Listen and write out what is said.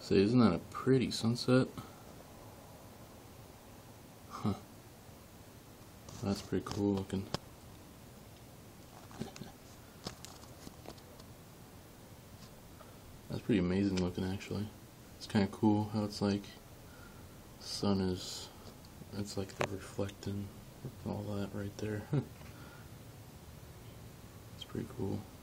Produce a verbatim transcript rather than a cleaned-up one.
Say, isn't that a pretty sunset? Huh. That's pretty cool looking. That's pretty amazing looking, actually. It's kind of cool how it's like the sun is, it's like the reflecting all that right there. It's pretty cool.